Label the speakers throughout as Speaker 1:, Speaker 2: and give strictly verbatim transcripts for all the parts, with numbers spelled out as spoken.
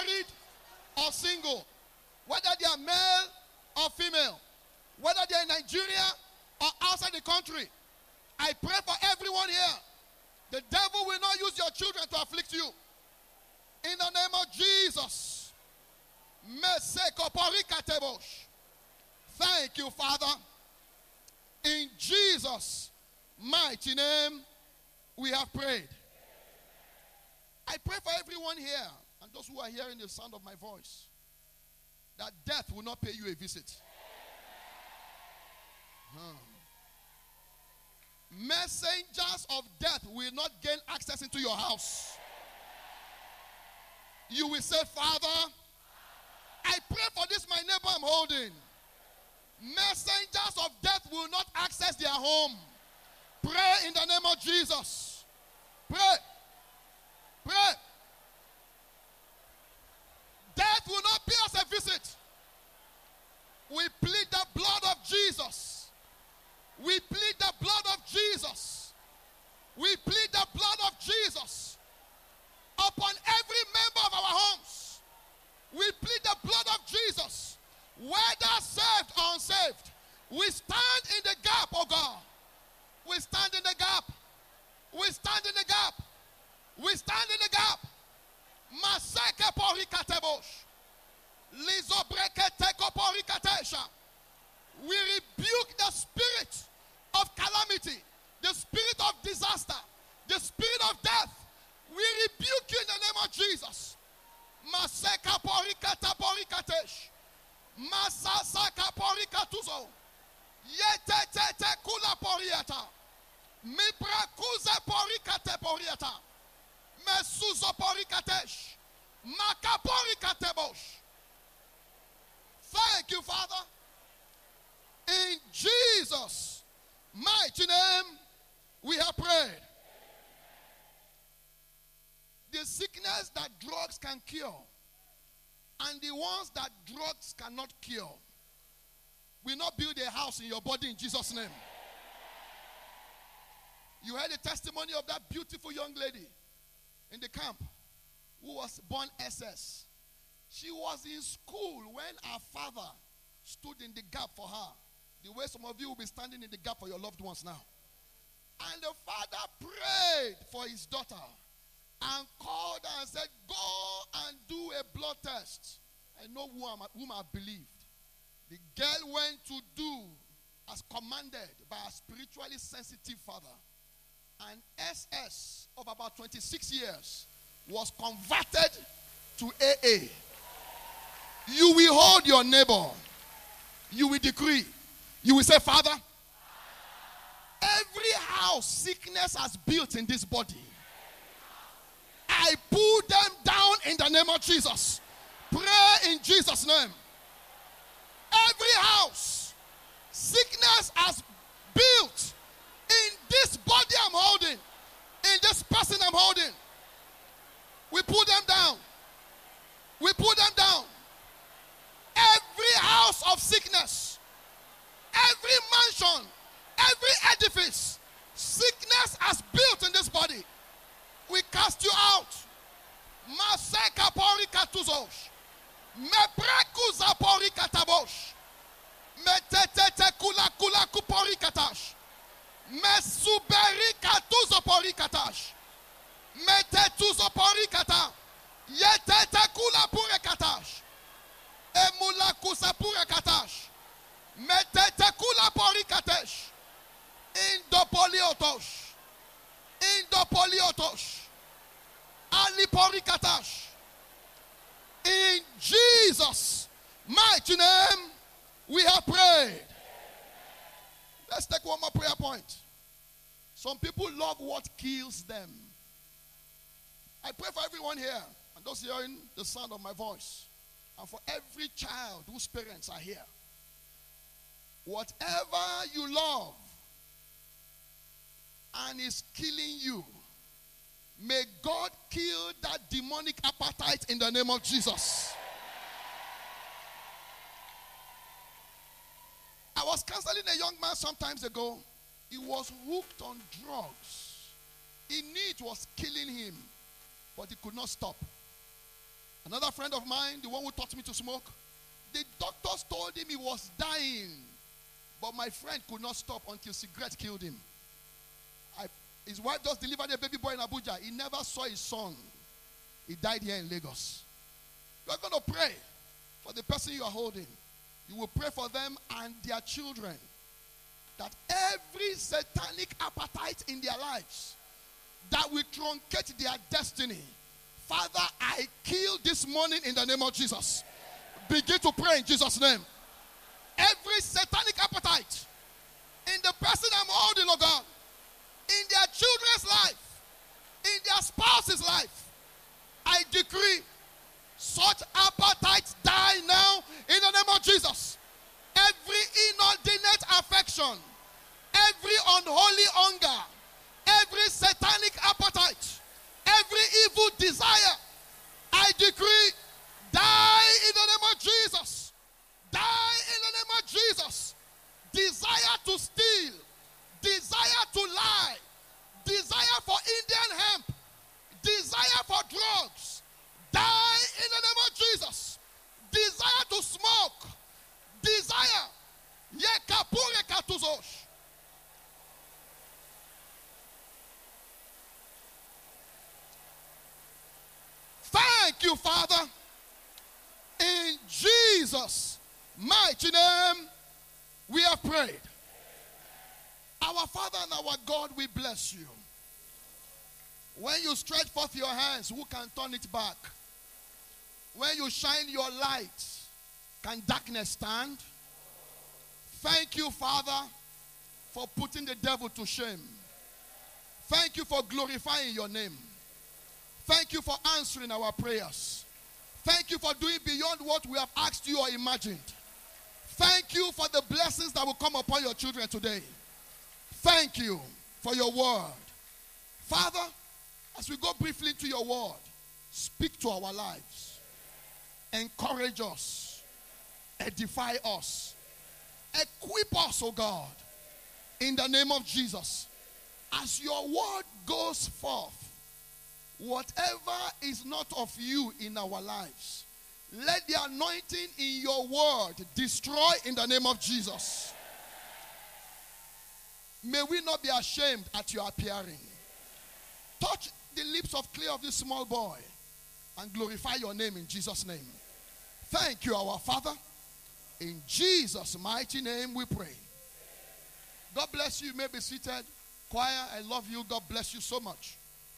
Speaker 1: married or single, whether they are male or female, whether they are in Nigeria or outside the country. I pray for everyone here. The devil will not use your children to afflict you. In the name of Jesus. Thank you, Father. In Jesus' mighty name, we have prayed. I pray for everyone here and those who are hearing the sound of my voice, that death will not pay you a visit. Hmm. Messengers of death will not gain access into your house. You will say, Father, I pray for this my neighbor I'm holding. Messengers of death will not access their home. Pray in the name of Jesus. Pray. Pray. Death will not pay us a visit. We plead the blood of Jesus. We plead the blood of Jesus. We plead the blood of Jesus upon every member of our homes. We plead the blood of Jesus, whether saved or unsaved. We stand in the gap, oh God. We stand in the gap. We stand in the gap. We stand in the gap. Maseke porikatebosh. Lizobreke porikatesha. We rebuke the spirit of calamity, the spirit of disaster, the spirit of death. We rebuke you in the name of Jesus. Maseka porikata porikatesh. Masasaka porikatuzo. Yete kula poriata. Miprakuze porikate poriata. Mesuzo porikatesh. Maka porikatebosh. Thank you, Father. In Jesus' mighty name, we have prayed. The sickness that drugs can cure and the ones that drugs cannot cure will not build a house in your body in Jesus' name. You heard the testimony of that beautiful young lady in the camp who was born S S. She was in school when her father stood in the gap for her. The way some of you will be standing in the gap for your loved ones now. And the father prayed for his daughter and called her and said, go and do a blood test. I know whom, whom I believed. The girl went to do as commanded by a spiritually sensitive father. And S S of about twenty-six years was converted to A A. You will hold your neighbor. You will decree. You will say, Father, every house sickness has built in this body, I pull them down in the name of Jesus. Pray in Jesus' name. Every house sickness has built in this body I'm holding, in this person I'm holding, we pull them down. We pull them down. Every house of sickness, every mansion, every edifice, sickness has built in this body, we cast you out. Maseka porika tuzosh. Meprekuza porika tabosh. Metete kula kula kuporikatash. Mesuberika tuzo porikatash. Metetuzo porikata. Yetete kula purekatash. Emula kusa purekatash. Metete kula porikatesh. Indopoliotosh. Indopoliotosh. Aliporikatash. In Jesus' mighty name, we have prayed. Let's take one more prayer point. Some people love what kills them. I pray for everyone here and those hearing the sound of my voice, and for every child whose parents are here. Whatever you love and is killing you, may God kill that demonic appetite in the name of Jesus. I was counseling a young man some time ago. He was hooked on drugs. He knew it was killing him, but he could not stop. Another friend of mine, the one who taught me to smoke, the doctors told him he was dying. But my friend could not stop until cigarette killed him. I, his wife just delivered a baby boy in Abuja. He never saw his son. He died here in Lagos. You are going to pray for the person you are holding. You will pray for them and their children. That every satanic appetite in their lives that will truncate their destiny, Father, I kill this morning in the name of Jesus. Begin to pray in Jesus' name. Every satanic appetite in the person I'm holding, oh God, in their children's life, in their spouse's life, I decree such appetites die now in the name of Jesus. Every inordinate affection, every unholy hunger, every satanic appetite, every evil desire, I decree, die in the name of Jesus. Die in the name of Jesus. Desire to steal, desire to lie, desire for Indian hemp, desire for drugs, die in the name of Jesus. Desire to smoke, desire. Yekapure katuzosh. Thank you, Father. In Jesus' mighty name, we have prayed. Our Father and our God, we bless you. When you stretch forth your hands, who can turn it back? When you shine your light, can darkness stand? Thank you, Father, for putting the devil to shame. Thank you for glorifying your name. Thank you for answering our prayers. Thank you for doing beyond what we have asked you or imagined. Thank you for the blessings that will come upon your children today. Thank you for your word. Father, as we go briefly into your word, speak to our lives. Encourage us. Edify us. Equip us, oh God, in the name of Jesus. As your word goes forth, whatever is not of you in our lives, let the anointing in your word destroy in the name of Jesus. May we not be ashamed at your appearing. Touch the lips of clay of this small boy and glorify your name in Jesus' name. Thank you, our Father. In Jesus' mighty name we pray. God bless you. You may be seated. Choir, I love you. God bless you so much.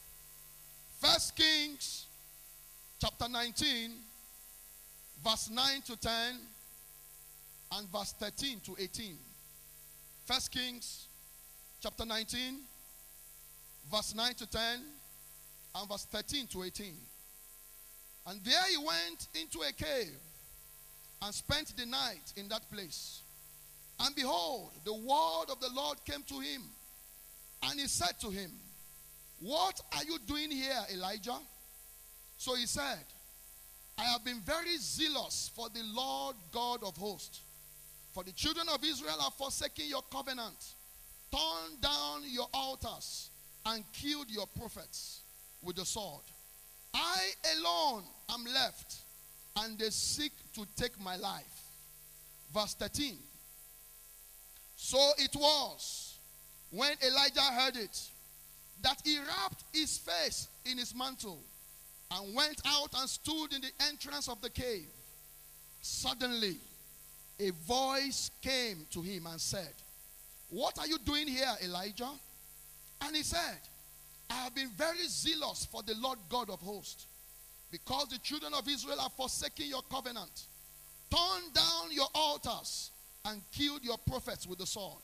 Speaker 1: First Kings chapter nineteen, verse nine to ten, and verse thirteen to eighteen. First Kings chapter nineteen, verse nine to ten, and verse thirteen to eighteen. And there he went into a cave and spent the night in that place. And behold, the word of the Lord came to him, and he said to him, "What are you doing here, Elijah?" So he said, "I have been very zealous for the Lord God of hosts. For the children of Israel have forsaken your covenant, torn down your altars, and killed your prophets with the sword. I alone am left, and they seek to take my life." Verse thirteen. So it was, when Elijah heard it, that he wrapped his face in his mantle and went out and stood in the entrance of the cave. Suddenly, a voice came to him and said, "What are you doing here, Elijah?" And he said, "I have been very zealous for the Lord God of hosts, because the children of Israel have forsaken your covenant, torn down your altars, and killed your prophets with the sword.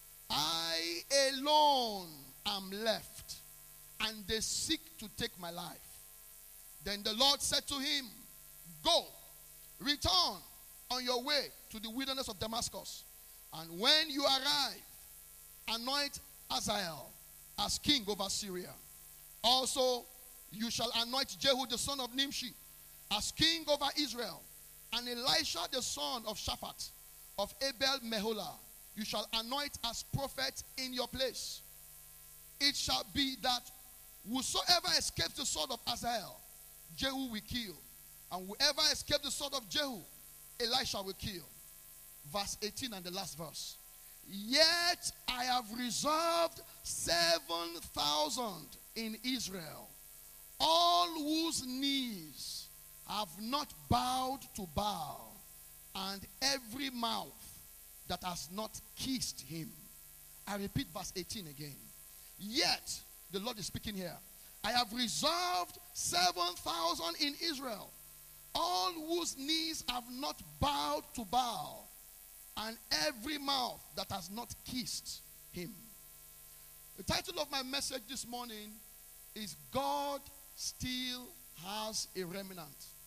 Speaker 1: I alone am left, and they seek to take my life." Then the Lord said to him, "Go, return on your way to the wilderness of Damascus, and when you arrive, anoint Hazael as king over Syria. Also, you shall anoint Jehu the son of Nimshi as king over Israel, and Elisha the son of Shaphat of Abel Meholah you shall anoint as prophet in your place. It shall be that whosoever escapes the sword of Hazael, Jehu will kill, And whoever escaped the sword of Jehu, Elisha will kill. Verse eighteen and the last verse. Yet I have reserved seven thousand in Israel, all whose knees have not bowed to Baal, and every mouth that has not kissed him. I repeat verse eighteen again. Yet, the Lord is speaking here, I have reserved seven thousand in Israel, all whose knees have not bowed to Baal, and every mouth that has not kissed him. The title of my message this morning is God Still Has a Remnant.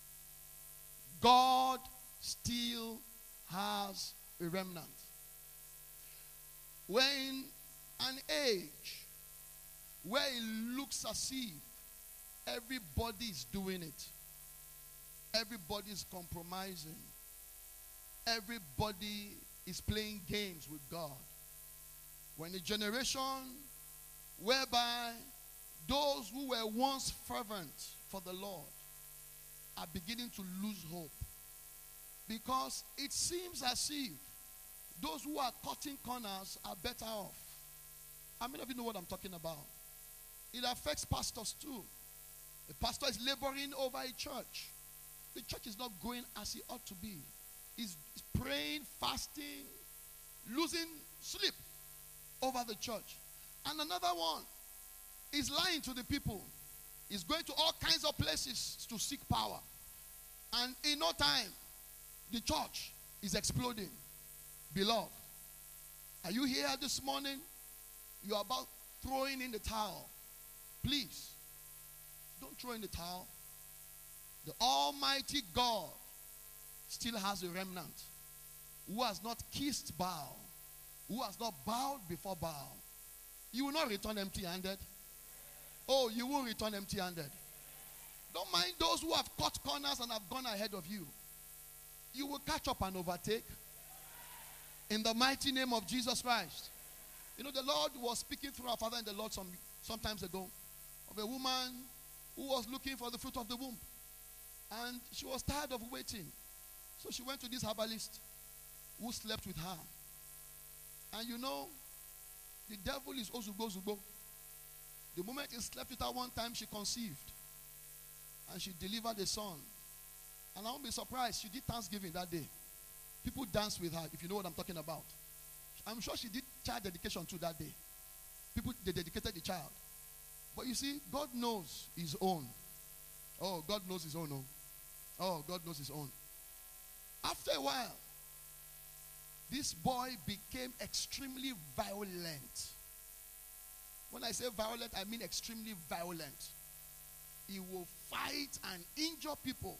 Speaker 1: God still has a remnant. When an age where it looks as if everybody is doing it, everybody is compromising, everybody is playing games with God. When a generation whereby those who were once fervent for the Lord are beginning to lose hope, because it seems as if those who are cutting corners are better off. How many of you know what I'm talking about? It affects pastors too. The pastor is laboring over a church. The church is not going as it ought to be. He's praying, fasting, losing sleep over the church. And another one is lying to the people. He's going to all kinds of places to seek power. And in no time, the church is exploding. Beloved, are you here this morning? You are about throwing in the towel. Please, don't throw in the towel. The Almighty God still has a remnant who has not kissed Baal, who has not bowed before Baal. You will not return empty-handed. Oh, you will return empty-handed. Don't mind those who have cut corners and have gone ahead of you. You will catch up and overtake. In the mighty name of Jesus Christ. You know, the Lord was speaking through our Father in the Lord some sometimes ago of a woman who was looking for the fruit of the womb. And she was tired of waiting. So she went to this herbalist who slept with her. And you know, the devil is ozugo zugo. The moment he slept with her one time, she conceived. And she delivered a son. And I won't be surprised, she did Thanksgiving that day. People danced with her, if you know what I'm talking about. I'm sure she did child dedication too that day. People, they dedicated the child. But you see, God knows his own. Oh, God knows his own. Oh, oh God knows his own. After a while, this boy became extremely violent. When I say violent, I mean extremely violent. He will fight and injure people.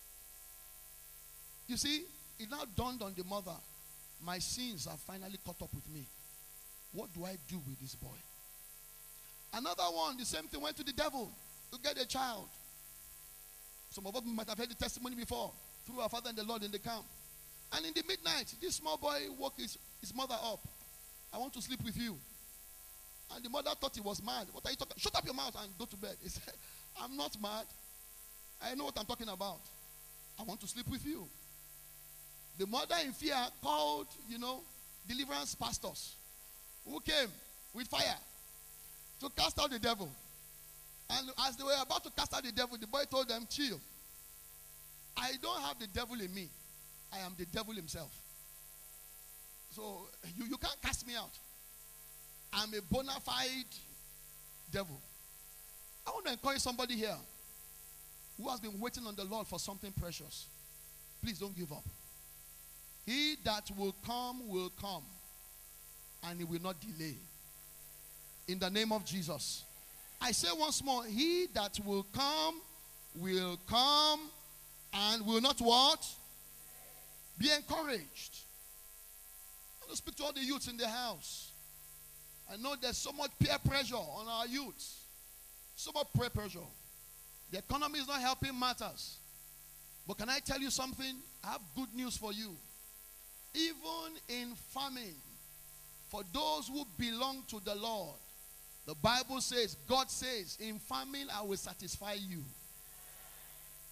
Speaker 1: You see, it now dawned on the mother, my sins have finally caught up with me. What do I do with this boy? Another one, the same thing, went to the devil to get a child. Some of us might have heard the testimony before through our Father and the Lord in the camp. And in the midnight, this small boy woke his, his mother up. I want to sleep with you. And the mother thought he was mad. What are you talking about? Shut up your mouth and go to bed. He said, I'm not mad. I know what I'm talking about. I want to sleep with you. The mother in fear called, you know, deliverance pastors who came with fire to cast out the devil. And as they were about to cast out the devil, the boy told them, chill. I don't have the devil in me. I am the devil himself. So you, you can't cast me out. I'm a bona fide devil. I want to encourage somebody here who has been waiting on the Lord for something precious. Please don't give up. He that will come will come, and he will not delay. In the name of Jesus. I say once more, he that will come will come and will not what? Be encouraged. I want to speak to all the youths in the house. I know there's so much peer pressure on our youths. So much peer pressure. The economy is not helping matters. But can I tell you something? I have good news for you. Even in famine, for those who belong to the Lord, the Bible says, God says, in famine I will satisfy you.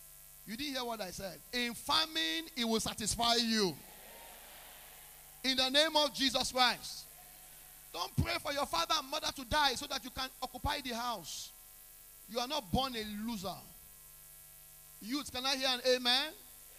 Speaker 1: You didn't hear what I said. In famine, it will satisfy you. In the name of Jesus Christ. Don't pray for your father and mother to die so that you can occupy the house. You are not born a loser. Youth, can I hear an amen?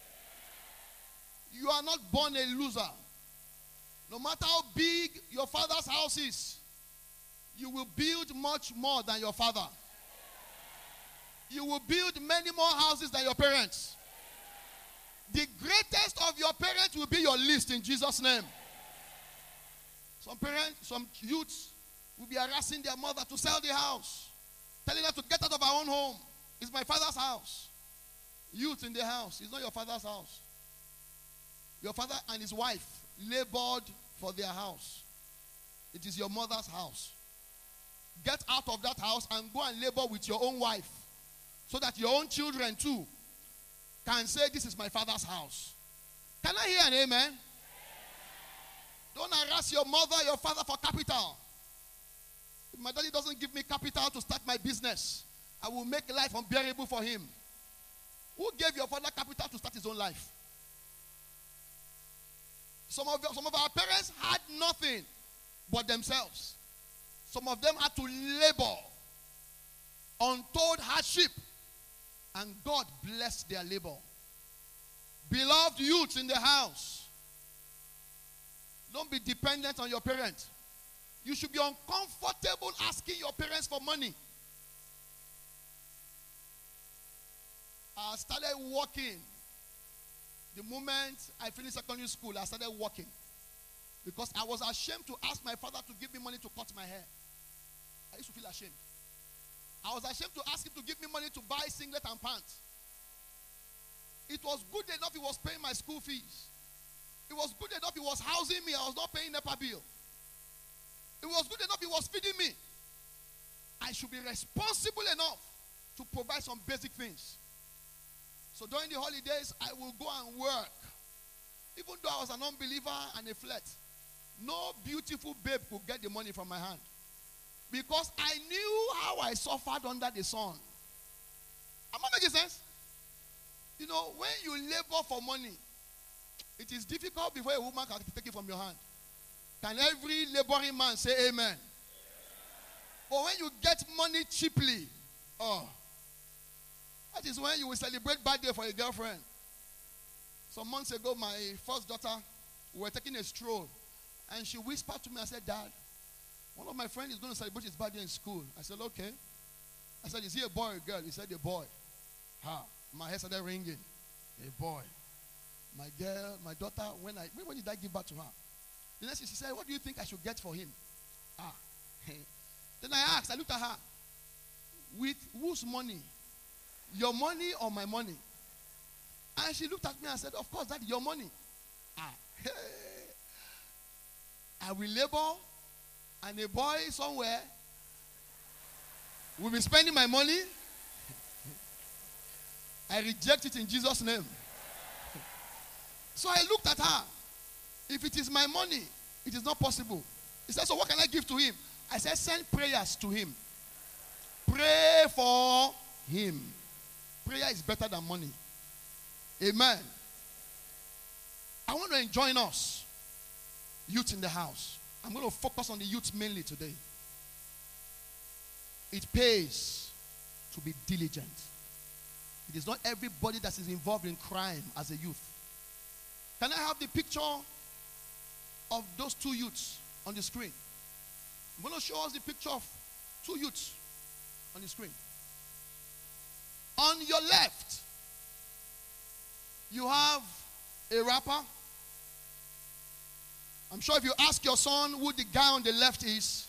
Speaker 1: You are not born a loser. No matter how big your father's house is, you will build much more than your father. You will build many more houses than your parents. The greatest of your parents will be your least in Jesus' name. Some parents, some youths will be harassing their mother to sell the house, telling her to get out of our own home. It's my father's house. Youth in the house, it's not your father's house. Your father and his wife labored for their house. It is your mother's house. Get out of that house and go and labor with your own wife, so that your own children too can say, this is my father's house. Can I hear an amen? Don't harass your mother, your father for capital. If my daddy doesn't give me capital to start my business, I will make life unbearable for him. Who gave your father capital to start his own life? Some of, some of our parents had nothing but themselves. Some of them had to labor, untold hardship, and God blessed their labor. Beloved youths in the house, don't be dependent on your parents. You should be uncomfortable asking your parents for money. I started working. The moment I finished secondary school, I started working. Because I was ashamed to ask my father to give me money to cut my hair. I used to feel ashamed. I was ashamed to ask him to give me money to buy singlet and pants. It was good enough he was paying my school fees. It was good enough he was housing me. I was not paying NEPA bill. It was good enough he was feeding me. I should be responsible enough to provide some basic things. So during the holidays, I will go and work. Even though I was an unbeliever and a flirt, no beautiful babe could get the money from my hand. Because I knew how I suffered under the sun. Am I making sense? You know, when you labor for money, it is difficult before a woman can take it from your hand. Can every laboring man say amen? But when you get money cheaply, oh, that is when you will celebrate birthday for a girlfriend. Some months ago, my first daughter, we were taking a stroll, and she whispered to me, I said, Dad, one of my friends is going to celebrate his birthday in school. I said, okay. I said, is he a boy or a girl? He said, a boy. Ha, my head started ringing. A boy. My girl, my daughter, when I, when did I give birth to her? The next thing she said, what do you think I should get for him? Ah. Then I asked, I looked at her. With whose money? Your money or my money? And she looked at me and said, of course, that's your money. Ah. Hey. I will labor, and a boy somewhere will be spending my money. I reject it in Jesus' name. So I looked at her. If it is my money, it is not possible. He said, so what can I give to him? I said, send prayers to him. Pray for him. Prayer is better than money. Amen. I want to join us, youth in the house. I'm going to focus on the youth mainly today. It pays to be diligent. It is not everybody that is involved in crime as a youth. Can I have the picture of those two youths on the screen? I'm going to show us the picture of two youths on the screen. On your left, you have a rapper. I'm sure if you ask your son who the guy on the left is,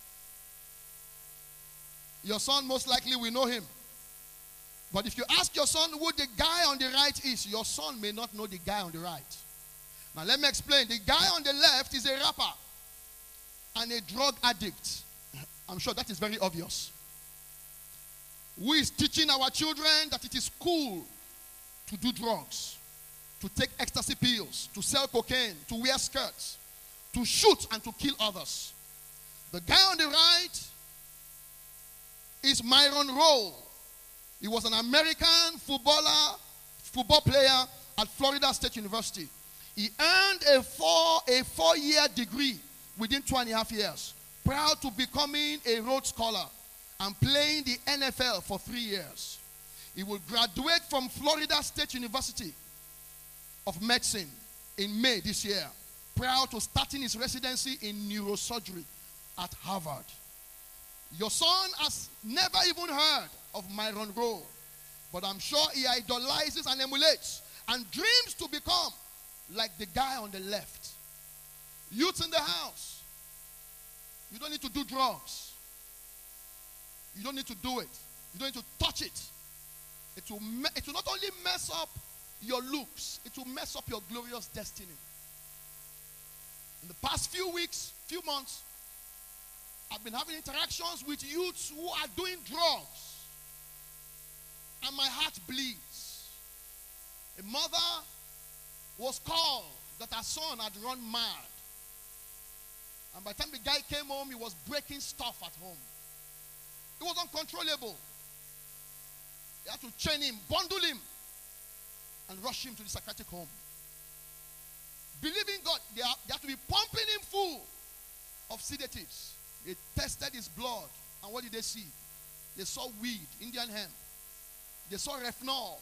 Speaker 1: your son most likely will know him. But if you ask your son who the guy on the right is, your son may not know the guy on the right. Now let me explain. The guy on the left is a rapper and a drug addict. I'm sure that is very obvious. Who is teaching our children that it is cool to do drugs, to take ecstasy pills, to sell cocaine, to wear skirts, to shoot and to kill others. The guy on the right is Myron Rowe. He was an American footballer, football player at Florida State University. He earned a four a four-year degree within two and a half years, proud to becoming a Rhodes Scholar and playing the N F L for three years. He will graduate from Florida State University of Medicine in May this year, prior to starting his residency in neurosurgery at Harvard. Your son has never even heard of Myron Rowe, but I'm sure he idolizes and emulates and dreams to become like the guy on the left. Youth in the house, you don't need to do drugs. You don't need to do it. You don't need to touch it. It will, me- it will not only mess up your looks, it will mess up your glorious destiny. In the past few weeks, few months, I've been having interactions with youths who are doing drugs. And my heart bleeds. A mother was called that her son had run mad. And by the time the guy came home, he was breaking stuff at home. It was uncontrollable. They had to chain him, bundle him, and rush him to the psychiatric home. Believing God, they, are, they have to be pumping him full of sedatives. They tested his blood, and what did they see? They saw weed, Indian hemp. They saw Refnol.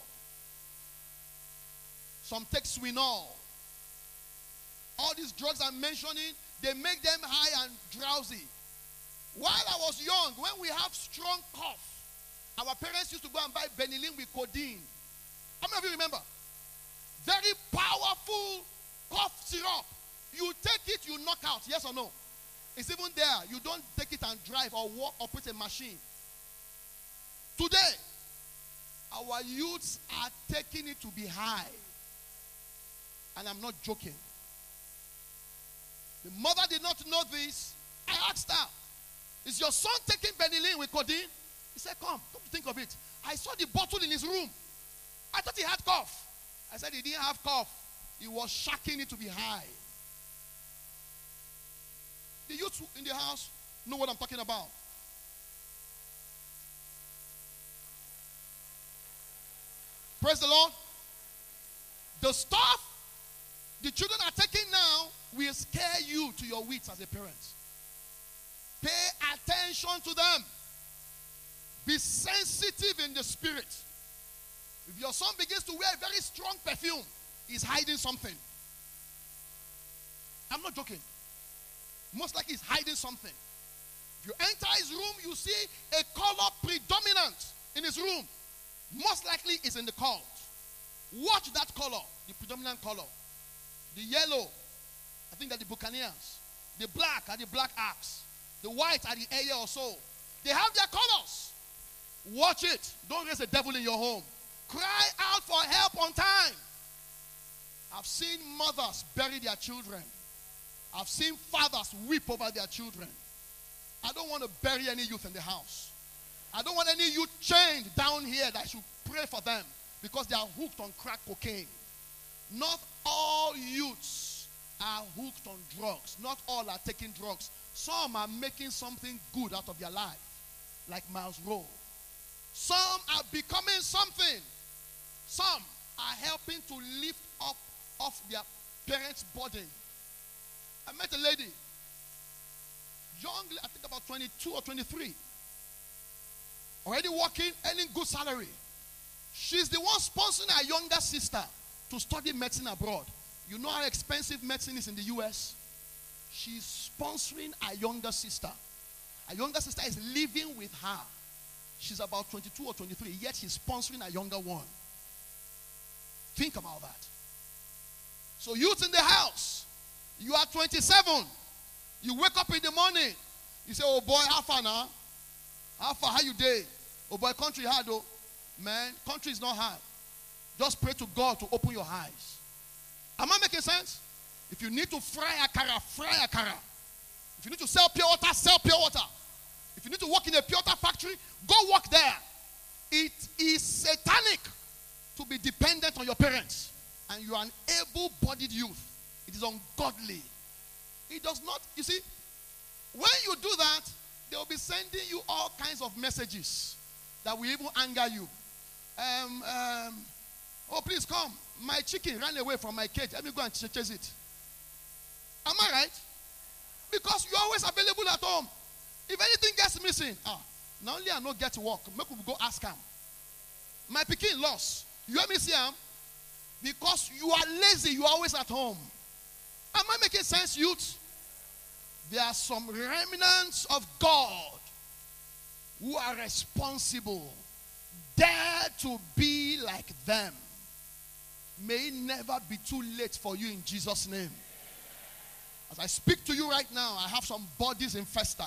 Speaker 1: Some take Swinol. All these drugs I'm mentioning, they make them high and drowsy. While I was young, when we have strong cough, our parents used to go and buy Benylin with codeine. How many of you remember? Very powerful cough syrup. You take it, you knock out. Yes or no? It's even there. You don't take it and drive or walk or put a machine. Today, our youths are taking it to be high. And I'm not joking. The mother did not know this. I asked her, is your son taking Benylin with codeine? He said, come, come to think of it. I saw the bottle in his room. I thought he had cough. I said he didn't have cough. He was shacking it to be high. The youth in the house know what I'm talking about. Praise the Lord. The stuff the children are taking now will scare you to your wits as a parent. Pay attention to them. Be sensitive in the spirit. If your son begins to wear a very strong perfume, he's hiding something. I'm not joking. Most likely he's hiding something. If you enter his room, you see a color predominant in his room. Most likely it's in the cult. Watch that color, the predominant color. The yellow, I think that the Buccaneers. The black are the Black Axe. The white are the Aya or so. They have their colors. Watch it. Don't raise a devil in your home. Cry out for help on time. I've seen mothers bury their children. I've seen fathers weep over their children. I don't want to bury any youth in the house. I don't want any youth chained down here that I should pray for them because they are hooked on crack cocaine. Not all youths are hooked on drugs. Not all are taking drugs. Some are making something good out of their life, like Miles Rowe. Some are becoming something. Some are helping to lift up off their parents' burden. I met a lady, young, I think about twenty-two or twenty-three, already working, earning good salary. She's the one sponsoring her younger sister to study medicine abroad. You know how expensive medicine is in the U S? She's sponsoring her younger sister. Her younger sister is living with her. She's about twenty-two or twenty-three, yet she's sponsoring her younger one. Think about that. So youth in the house, you are twenty-seven. You wake up in the morning. You say, oh boy, how far now? How far? How you day? Oh boy, country hard though. Man, country is not hard. Just pray to God to open your eyes. Am I making sense? If you need to fry akara, fry akara. If you need to sell pure water, sell pure water. If you need to work in a pure water factory, go work there. It is satanic to be dependent on your parents. And you are an able-bodied youth. It is ungodly. It does not, you see, when you do that, they will be sending you all kinds of messages that will even anger you. Um, um, Oh, please come. My chicken ran away from my cage. Let me go and ch- chase it. Am I right? Because you're always available at home. If anything gets missing, ah, not only I not get to work, make we go ask him. My pikin lost. You hear me say him? Because you are lazy, you are always at home. Am I making sense, youth? There are some remnants of God who are responsible. Dare to be like them. May it never be too late for you in Jesus' name. As I speak to you right now, I have some bodies in Festac.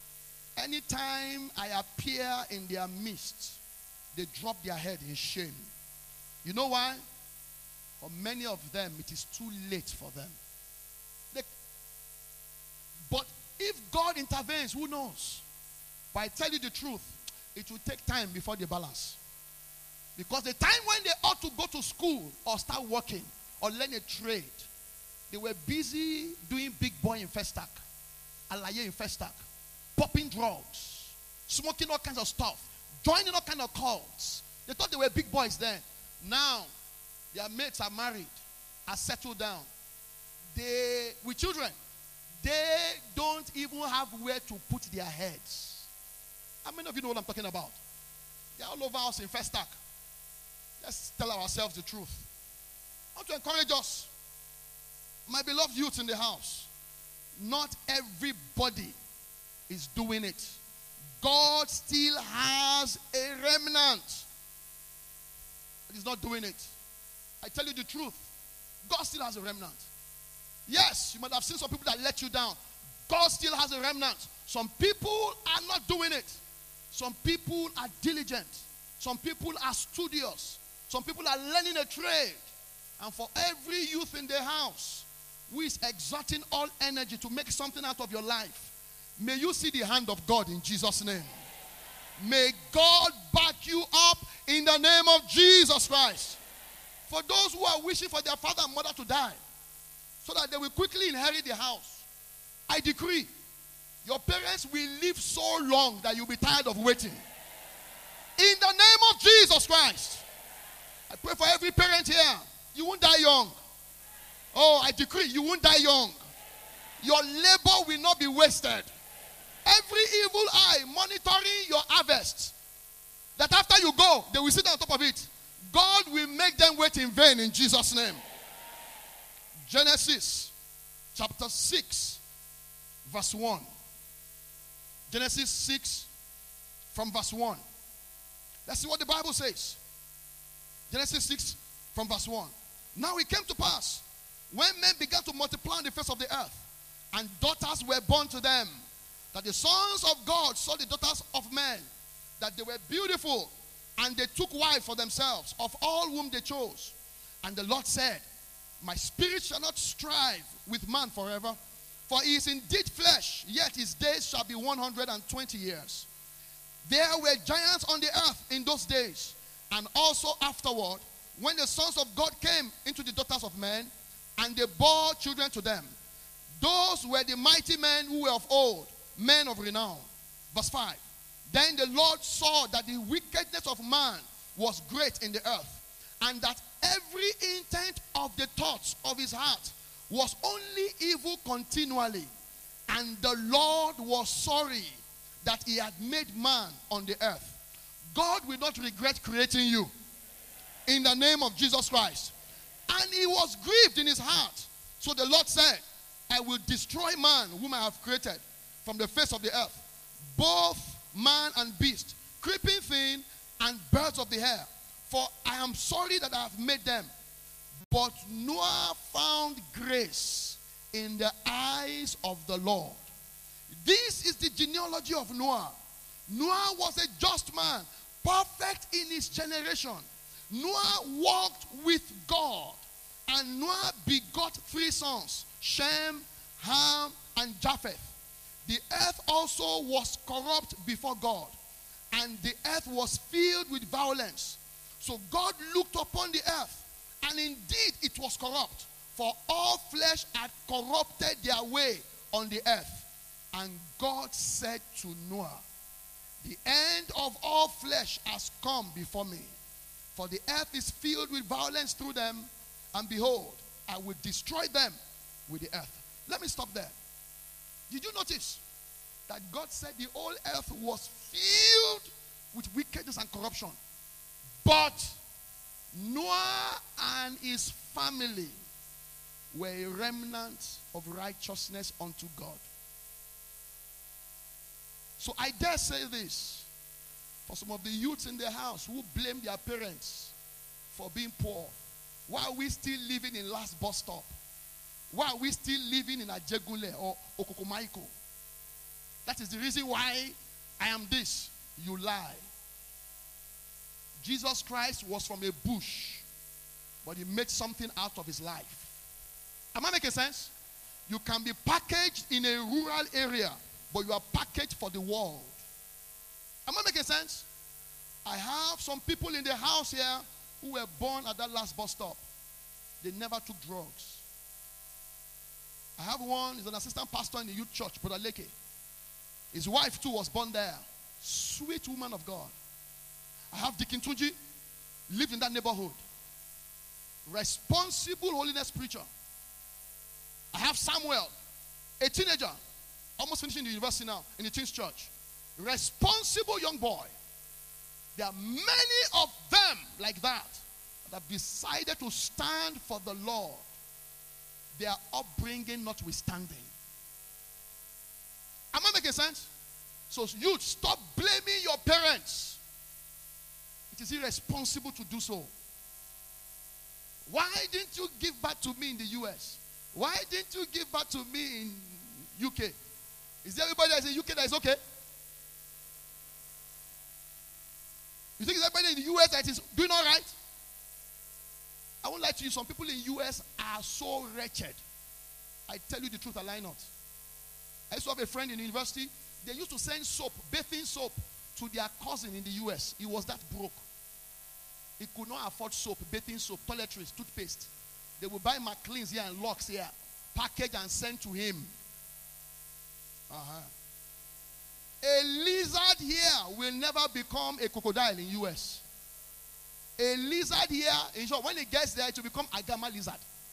Speaker 1: Anytime I appear in their midst, they drop their head in shame. You know why? For many of them, it is too late for them. They, but if God intervenes, who knows? But I tell you the truth, it will take time before they balance. Because the time when they ought to go to school or start working or learn a trade, they were busy doing big boy in Festac, alaye in Festac, popping drugs, smoking all kinds of stuff, joining all kinds of cults. They thought they were big boys then. Now, their mates are married, are settled down. They, with children, they don't even have where to put their heads. How many of you know what I'm talking about? They're all over us in Festac. Let's tell ourselves the truth. I want to encourage us, my beloved youth in the house. Not everybody is doing it. God still has a remnant that is not doing it. I tell you the truth. God still has a remnant. Yes, you might have seen some people that let you down. God still has a remnant. Some people are not doing it. Some people are diligent. Some people are studious. Some people are learning a trade. And for every youth in the house who is exerting all energy to make something out of your life, may you see the hand of God in Jesus' name. May God back you up in the name of Jesus Christ. For those who are wishing for their father and mother to die, so that they will quickly inherit the house, I decree, your parents will live so long that you'll be tired of waiting. In the name of Jesus Christ. I pray for every parent here. You won't die young. Oh, I decree you won't die young. Your labor will not be wasted. Every evil eye monitoring your harvest, that after you go, they will sit on top of it. God will make them wait in vain in Jesus' name. Genesis chapter six, verse one. Genesis six from verse one. Let's see what the Bible says. Genesis six from verse one. Now it came to pass, when men began to multiply on the face of the earth, and daughters were born to them, that the sons of God saw the daughters of men, that they were beautiful, and they took wives for themselves, of all whom they chose. And the Lord said, my spirit shall not strive with man forever, for he is indeed flesh, yet his days shall be one hundred twenty years. There were giants on the earth in those days, and also afterward, when the sons of God came into the daughters of men, and they bore children to them. Those were the mighty men who were of old, men of renown. Verse five. Then the Lord saw that the wickedness of man was great in the earth, and that every intent of the thoughts of his heart was only evil continually. And the Lord was sorry that he had made man on the earth. God will not regret creating you in the name of Jesus Christ. And he was grieved in his heart. So the Lord said, I will destroy man whom I have created from the face of the earth, both man and beast, creeping thing and birds of the air. For I am sorry that I have made them. But Noah found grace in the eyes of the Lord. This is the genealogy of Noah. Noah was a just man, perfect in his generation. Noah walked with God, and Noah begot three sons, Shem, Ham, and Japheth. The earth also was corrupt before God, and the earth was filled with violence. So God looked upon the earth, and indeed it was corrupt, for all flesh had corrupted their way on the earth. And God said to Noah, the end of all flesh has come before me, For the earth is filled with violence through them, and behold, I will destroy them with the earth. Let me stop there. Did you notice that God said the whole earth was filled with wickedness and corruption? But Noah and his family were a remnant of righteousness unto God. So I dare say this, for some of the youths in the house who blame their parents for being poor, why are we still living in last bus stop? Why are we still living in Ajegule or Okokomaiko? That is the reason why I am this. You lie. Jesus Christ was from a bush, but he made something out of his life. Am I making sense? You can be packaged in a rural area, but you are packaged for the world. Am I making sense? I have some people in the house here who were born at that last bus stop. They never took drugs. I have one, he's an assistant pastor in the youth church, Brother Leke. His wife too was born there. Sweet woman of God. I have Deacon Tunji, lived in that neighborhood. Responsible holiness preacher. I have Samuel, a teenager, almost finishing the university now, in the teens church. Responsible young boy. There are many of them like that that have decided to stand for the Lord, their upbringing notwithstanding. Am I making sense? So youth, stop blaming your parents. It is irresponsible to do so. Why didn't you give back to me in the U S? Why didn't you give back to me in U K? Is there everybody that is in U K that is okay? You think it's everybody in the U S that is doing all right? I won't lie to you. Some people in the U S are so wretched. I tell you the truth, I lie not. I used to have a friend in university. They used to send soap, bathing soap, to their cousin in the U S. He was that broke. He could not afford soap, bathing soap, toiletries, toothpaste. They would buy McLean's here and Locks here, package and send to him. Uh-huh. A lizard here will never become a crocodile in U S. A lizard here, in short, when it gets there, it will become a gamma lizard.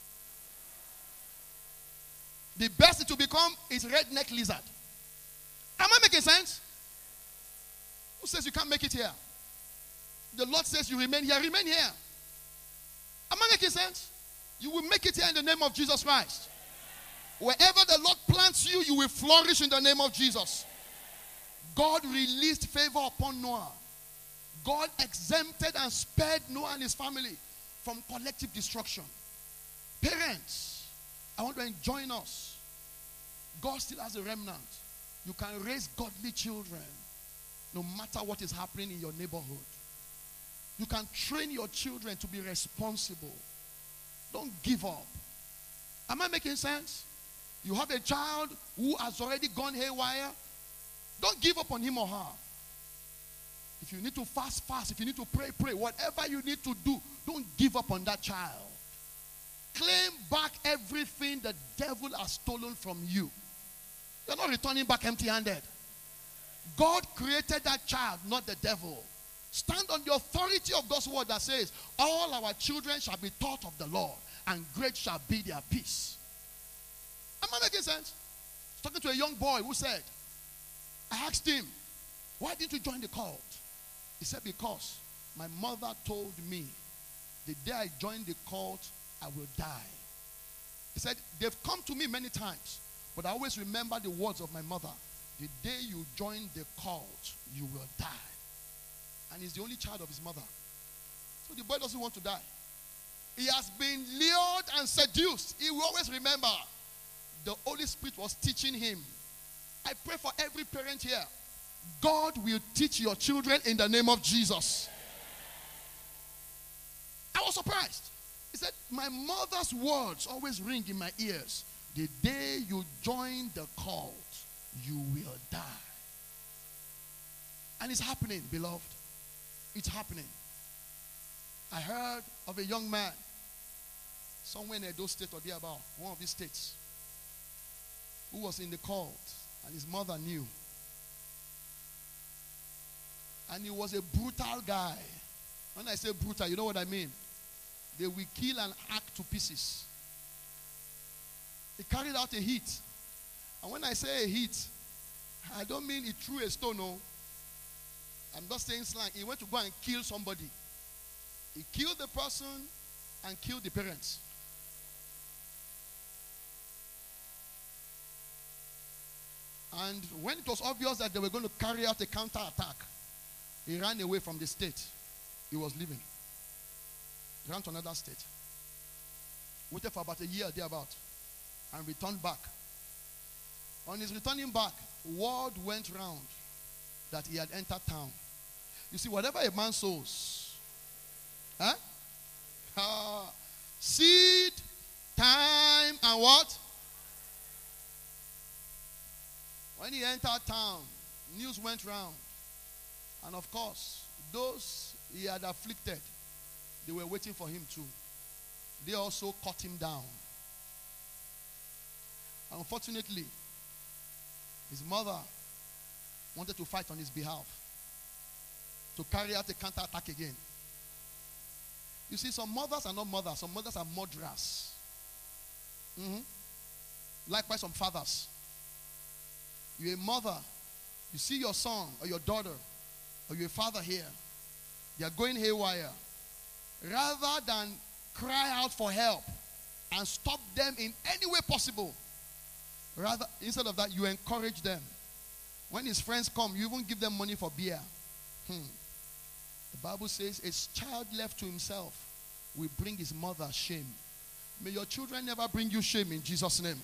Speaker 1: The best it will become is redneck lizard. Am I making sense? Who says you can't make it here? The Lord says you remain here. Remain here. Am I making sense? You will make it here in the name of Jesus Christ. Wherever the Lord plants you, you will flourish in the name of Jesus. God released favor upon Noah. God exempted and spared Noah and his family from collective destruction. Parents, I want to join us. God still has a remnant. You can raise godly children no matter what is happening in your neighborhood. You can train your children to be responsible. Don't give up. Am I making sense? You have a child who has already gone haywire. Don't give up on him or her. If you need to fast, fast. If you need to pray, pray. Whatever you need to do, don't give up on that child. Claim back everything the devil has stolen from you. You're not returning back empty-handed. God created that child, not the devil. Stand on the authority of God's word that says, all our children shall be taught of the Lord, and great shall be their peace. Am I making sense? I was talking to a young boy who said, I asked him, why didn't you join the cult? He said, because my mother told me the day I join the cult, I will die. He said, they've come to me many times, but I always remember the words of my mother. The day you join the cult, you will die. And he's the only child of his mother. So the boy doesn't want to die. He has been lured and seduced. He will always remember the Holy Spirit was teaching him. I pray for every parent here. God will teach your children in the name of Jesus. I was surprised. He said, my mother's words always ring in my ears. The day you join the cult, you will die. And it's happening, beloved. It's happening. I heard of a young man somewhere in Edo State or thereabout, one of these states, who was in the cult, and his mother knew. And he was a brutal guy. When I say brutal, you know what I mean? They will kill and hack to pieces. He carried out a hit. And when I say a hit, I don't mean he threw a stone, no. I'm not saying slang. He went to go and kill somebody. He killed the person and killed the parents. And when it was obvious that they were going to carry out a counterattack, he ran away from the state he was living. He ran to another state. Waited for about a year thereabout and returned back. On his returning back, word went round that he had entered town. You see, whatever a man sows, huh? Uh, seed, time, and what? When he entered town, news went round. And of course, those he had afflicted, they were waiting for him too. They also cut him down. Unfortunately, his mother wanted to fight on his behalf, to carry out a counterattack again. You see, some mothers are not mothers. Some mothers are murderers. Mm-hmm. Likewise, some fathers. You're a mother. You see your son or your daughter or your father here. They are going haywire. Rather than cry out for help and stop them in any way possible, rather, instead of that, you encourage them. When his friends come, you even give them money for beer. Hmm. The Bible says a child left to himself will bring his mother shame. May your children never bring you shame in Jesus' name.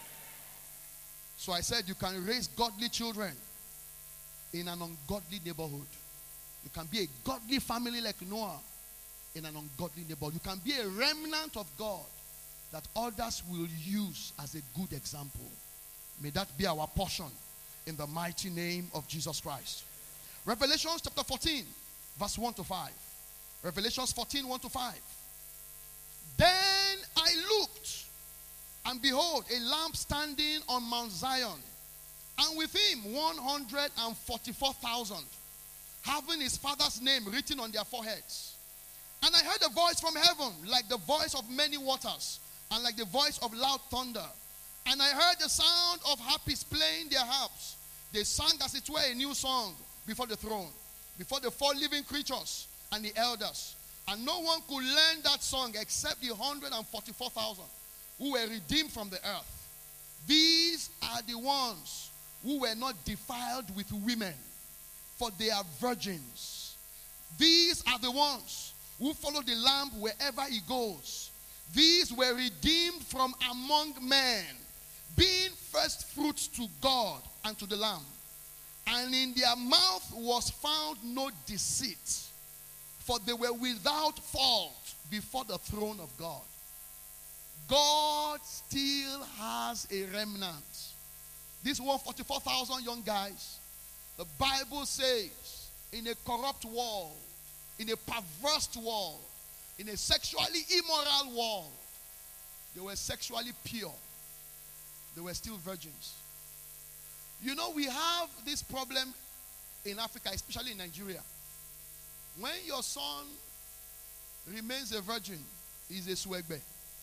Speaker 1: So I said you can raise godly children in an ungodly neighborhood. You can be a godly family like Noah in an ungodly neighborhood. You can be a remnant of God that others will use as a good example. May that be our portion in the mighty name of Jesus Christ. Revelation chapter fourteen, verse one to five. Revelations fourteen, one to five. Then I looked, and behold, a lamb standing on Mount Zion, and with him one hundred forty-four thousand, having his father's name written on their foreheads. And I heard a voice from heaven, like the voice of many waters, and like the voice of loud thunder. And I heard the sound of harpists playing their harps. They sang as it were a new song before the throne, before the four living creatures and the elders. And no one could learn that song except the one hundred forty-four thousand who were redeemed from the earth. These are the ones who were not defiled with women, for they are virgins. These are the ones who follow the Lamb wherever he goes. These were redeemed from among men, being first fruits to God and to the Lamb. And in their mouth was found no deceit, for they were without fault before the throne of God. God still has a remnant. These one hundred forty-four thousand young guys, the Bible says, in a corrupt world, in a perverse world, in a sexually immoral world, they were sexually pure. They were still virgins. You know, we have this problem in Africa, especially in Nigeria. When your son remains a virgin, he's a swegbe.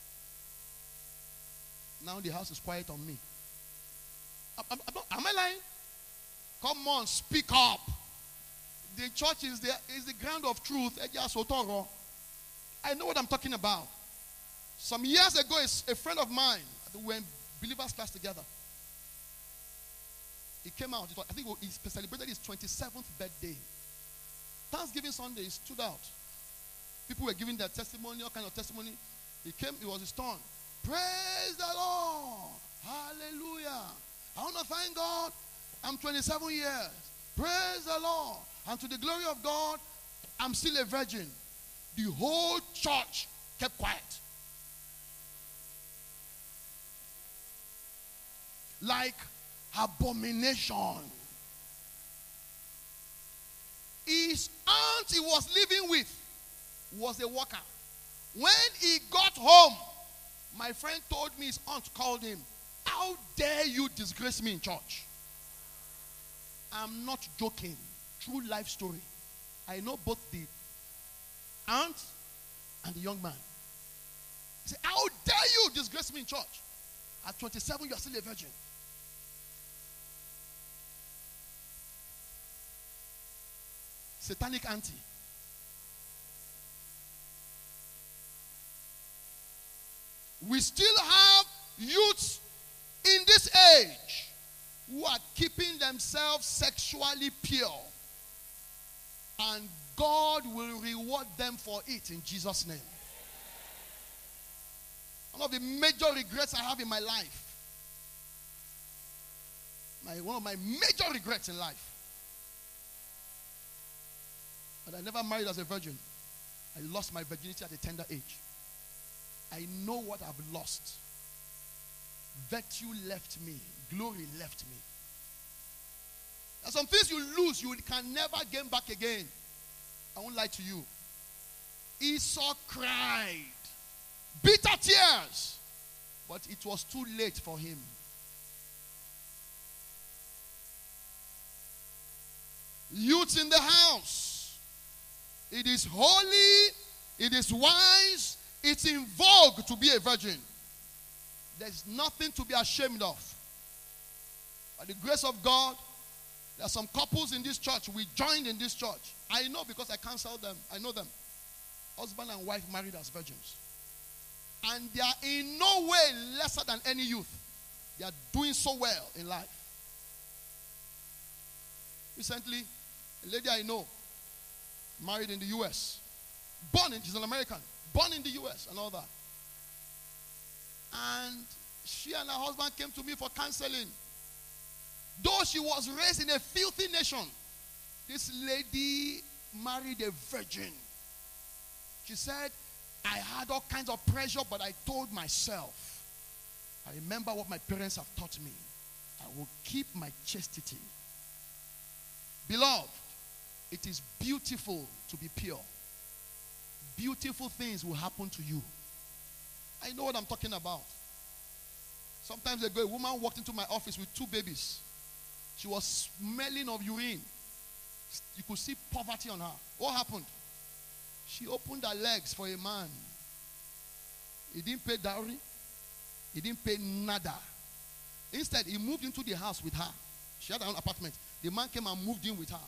Speaker 1: Now the house is quiet on me. Am, am, am I lying? Come on, speak up. The church is the, is the ground of truth. I know what I'm talking about. Some years ago, a friend of mine, we were in believers class together. He came out. Was, I think he celebrated his twenty-seventh birthday. Thanksgiving Sunday, he stood out. People were giving their testimony, all kind of testimony. He came, it was his turn. Praise the Lord. Hallelujah. I want to thank God. I'm twenty-seven years. Praise the Lord. And to the glory of God, I'm still a virgin. The whole church kept quiet. Like abomination. His aunt he was living with was a worker. When he got home, my friend told me his aunt called him. How dare you disgrace me in church? I'm not joking. True life story. I know both the aunt, and the young man. He said, how dare you disgrace me in church? At twenty-seven, you are still a virgin. Satanic auntie. We still have youths in this age who are keeping themselves sexually pure. And God will reward them for it in Jesus' name. One of the major regrets I have in my life. My, one of my major regrets in life. But I never married as a virgin. I lost my virginity at a tender age. I know what I've lost. Virtue left me. Glory left me. There are some things you lose, you can never gain back again. I won't lie to you. Esau cried. Bitter tears. But it was too late for him. Youths in the house. It is holy. It is wise. It's in vogue to be a virgin. There's nothing to be ashamed of. By the grace of God, there are some couples in this church. We joined in this church. I know because I counsel them. I know them. Husband and wife married as virgins. And they are in no way lesser than any youth. They are doing so well in life. Recently, a lady I know, married in the U S. Born in, she's an American. Born in the U S and all that. And she and her husband came to me for counseling. Though she was raised in a filthy nation, this lady married a virgin. She said, I had all kinds of pressure, but I told myself, I remember what my parents have taught me. I will keep my chastity. Beloved, it is beautiful to be pure. Beautiful things will happen to you. I know what I'm talking about. Sometimes ago, a woman walked into my office with two babies. She was smelling of urine. You could see poverty on her. What happened? She opened her legs for a man. He didn't pay dowry. He didn't pay nada. Instead, he moved into the house with her. She had her own apartment. The man came and moved in with her.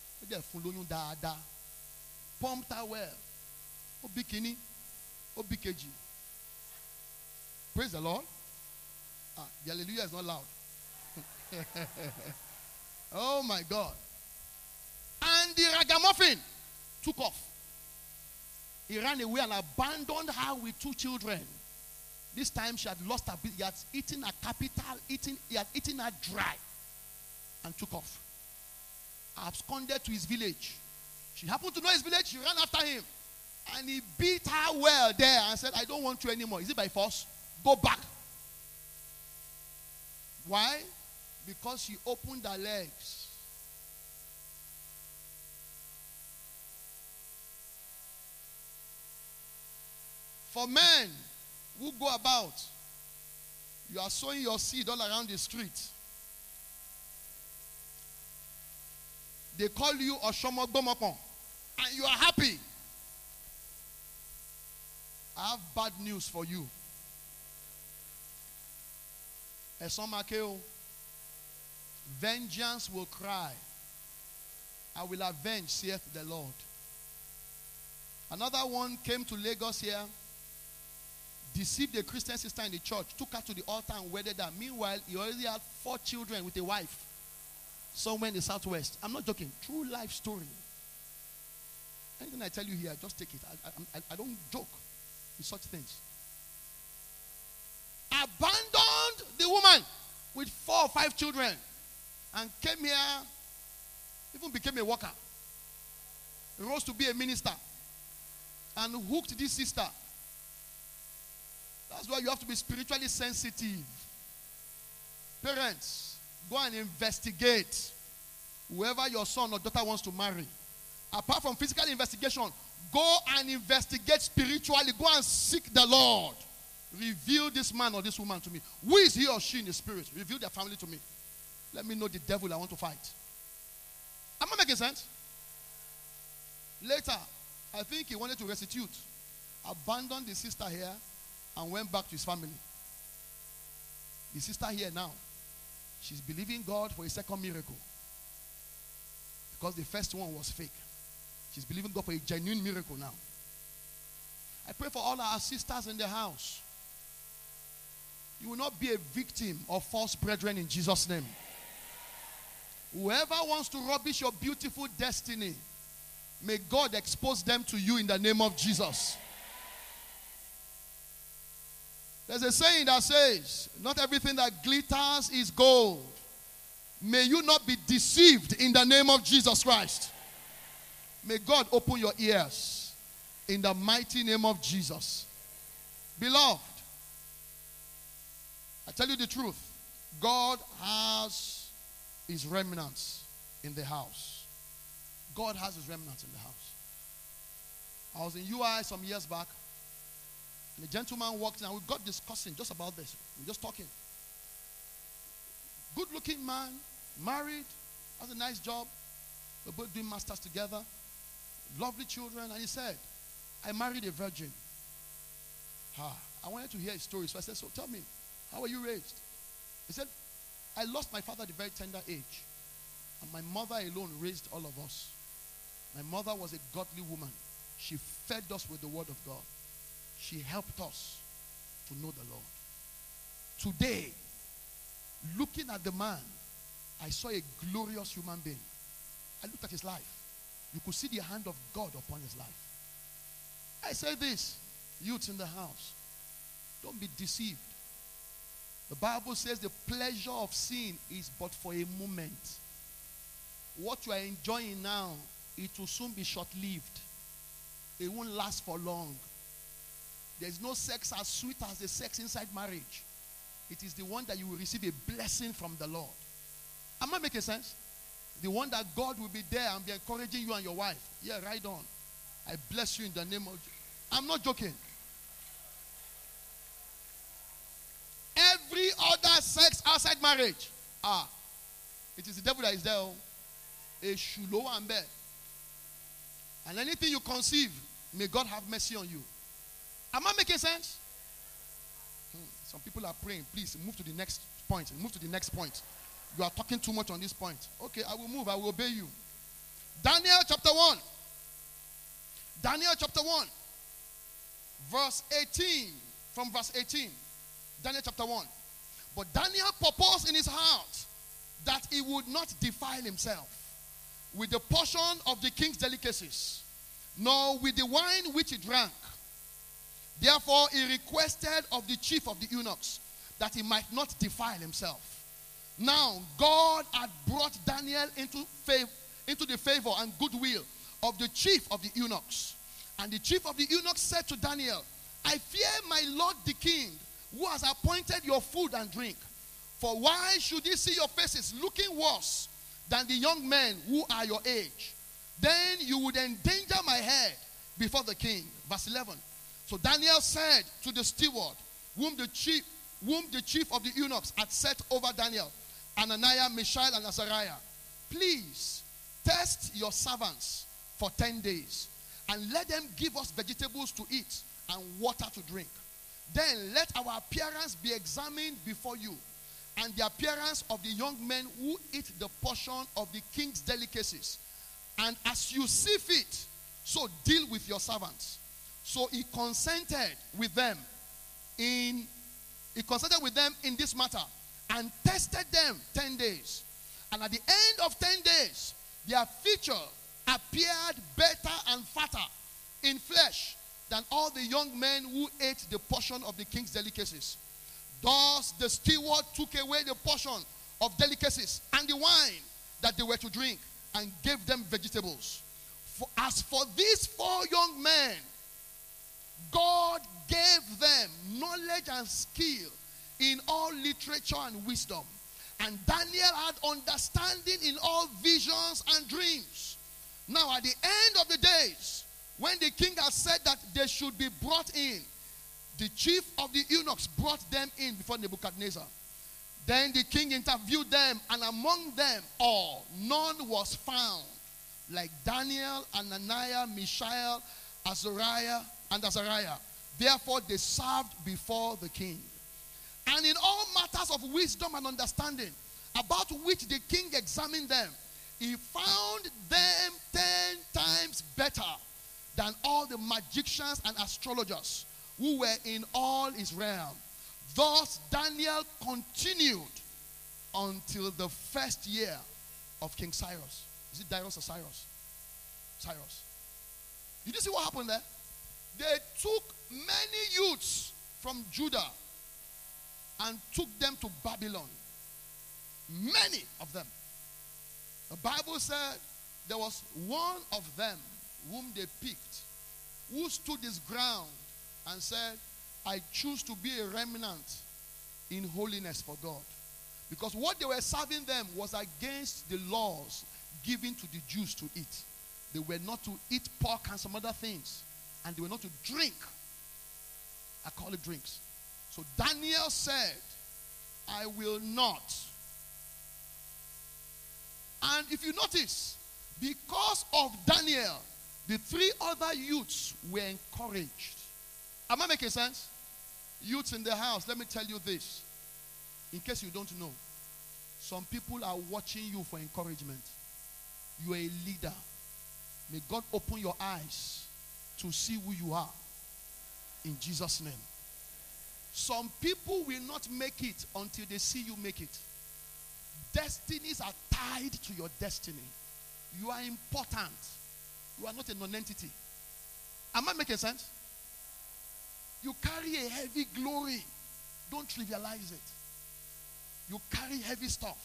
Speaker 1: Pumped her well. Obikini. Obikeji. Praise the Lord. Ah, the hallelujah is not loud. Oh my God. And the ragamuffin took off. He ran away and abandoned her with two children. This time she had lost her. He had eaten her capital, eaten, he had eaten her dry and took off. Absconded to his village. She happened to know his village. She ran after him. And he beat her well there and said, I don't want you anymore. Is it by force? Go back. Why? Because she opened her legs. For men who go about, you are sowing your seed all around the street. They call you Oshomogbomopon, and you are happy. I have bad news for you. Esomakeo, vengeance will cry. I will avenge, saith the Lord. Another one came to Lagos here, deceived a Christian sister in the church, took her to the altar and wedded her. Meanwhile, he already had four children with a wife somewhere in the southwest. I'm not joking. True life story. Anything I tell you here, just take it. I, I, I don't joke with such things. Abandoned the woman with four or five children and came here, even became a worker. Rose to be a minister and hooked this sister. That's why you have to be spiritually sensitive. Parents, go and investigate whoever your son or daughter wants to marry. Apart from physical investigation, go and investigate spiritually. Go and seek the Lord. Reveal this man or this woman to me. Who is he or she in the spirit? Reveal their family to me. Let me know the devil I want to fight. Am I making sense? Later, I think he wanted to restitute. Abandoned the sister here and went back to his family. The sister here now, she's believing God for a second miracle. Because the first one was fake. She's believing God for a genuine miracle now. I pray for all our sisters in the house. You will not be a victim of false brethren in Jesus' name. Whoever wants to rubbish your beautiful destiny, may God expose them to you in the name of Jesus. There's a saying that says, not everything that glitters is gold. May you not be deceived in the name of Jesus Christ. May God open your ears in the mighty name of Jesus. Beloved, I tell you the truth. God has his remnants in the house. God has his remnants in the house. I was in U I some years back, and a gentleman walked in, and we got discussing just about this. We were just talking. Good-looking man, married, has a nice job. We're both doing masters together. Lovely children. And he said, I married a virgin. Ah, I wanted to hear his story. So I said, so tell me, how were you raised? He said, I lost my father at a very tender age. And my mother alone raised all of us. My mother was a godly woman. She fed us with the word of God. She helped us to know the Lord. Today, looking at the man, I saw a glorious human being. I looked at his life. You could see the hand of God upon his life. I say this, youths in the house, don't be deceived. The Bible says the pleasure of sin is but for a moment. What you are enjoying now, it will soon be short-lived. It won't last for long. There is no sex as sweet as the sex inside marriage. It is the one that you will receive a blessing from the Lord. Am I making sense? The one that God will be there and be encouraging you and your wife. Yeah, right on. I bless you in the name of Jesus. I'm not joking. Every other sex outside marriage, ah, it is the devil that is there. A shulo and bed. And anything you conceive, may God have mercy on you. Am I making sense? Hmm. Some people are praying. Please move to the next point. Move to the next point. You are talking too much on this point. Okay, I will move. I will obey you. Daniel chapter one. Daniel chapter one. Verse eighteen. From verse eighteen. Daniel chapter one. But Daniel purposed in his heart that he would not defile himself with the portion of the king's delicacies, nor with the wine which he drank. Therefore he requested of the chief of the eunuchs that he might not defile himself. Now God had brought Daniel into, fav- into the favor and goodwill of the chief of the eunuchs. And the chief of the eunuchs said to Daniel, I fear my lord the king, who has appointed your food and drink. For why should he see your faces looking worse than the young men who are your age? Then you would endanger my head before the king. Verse eleven. So Daniel said to the steward, whom the chief, whom the chief of the eunuchs had set over Daniel, Ananiah, Mishael, and Azariah, please test your servants for ten days, and let them give us vegetables to eat and water to drink. Then let our appearance be examined before you, and the appearance of the young men who eat the portion of the king's delicacies. And as you see fit, so deal with your servants. So he consented with them in he consented with them in this matter, and tested them ten days. And at the end of ten days, their feature appeared better and fatter in flesh than all the young men who ate the portion of the king's delicacies. Thus the steward took away the portion of delicacies and the wine that they were to drink, and gave them vegetables. For as for these four young men, God gave them knowledge and skill in all literature and wisdom. And Daniel had understanding in all visions and dreams. Now at the end of the days, when the king had said that they should be brought in, the chief of the eunuchs brought them in before Nebuchadnezzar. Then the king interviewed them, and among them all, none was found like Daniel, Ananiah, Mishael, Azariah and Azariah. Therefore they served before the king. And in all matters of wisdom and understanding, about which the king examined them, he found them ten times better than all the magicians and astrologers who were in all his realm. Thus Daniel continued until the first year of King Cyrus. Is it Darius or Cyrus? Cyrus. Did you see what happened there? They took many youths from Judah and took them to Babylon. Many of them. The Bible said there was one of them whom they picked, who stood his ground and said, I choose to be a remnant in holiness for God. Because what they were serving them was against the laws given to the Jews to eat. They were not to eat pork and some other things. And they were not to drink alcoholic drinks. So Daniel said, I will not. And if you notice, because of Daniel, the three other youths were encouraged. Am I making sense? Youths in the house, let me tell you this. In case you don't know, some people are watching you for encouragement. You are a leader. May God open your eyes to see who you are. In Jesus' name. Some people will not make it until they see you make it. Destinies are tied to your destiny. You are important. You are not a non-entity. Am I making sense? You carry a heavy glory. Don't trivialize it. You carry heavy stuff.